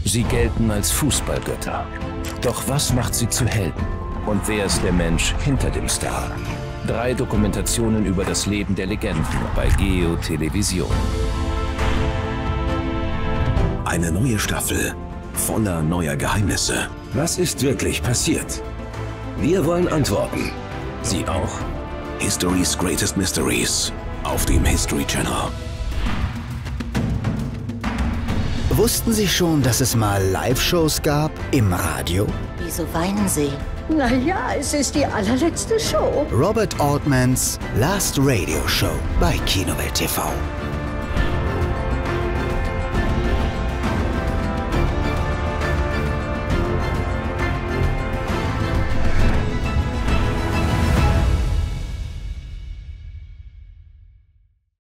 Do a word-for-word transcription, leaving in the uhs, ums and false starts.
Sie gelten als Fußballgötter. Doch was macht sie zu Helden? Und wer ist der Mensch hinter dem Star? Drei Dokumentationen über das Leben der Legenden bei Geo Television. Eine neue Staffel voller neuer Geheimnisse. Was ist wirklich passiert? Wir wollen Antworten. Sie auch? History's Greatest Mysteries auf dem History Channel. Wussten Sie schon, dass es mal Live-Shows gab im Radio? Wieso weinen Sie? Naja, es ist die allerletzte Show. Robert Altmans Last Radio Show bei Kinowelt T V.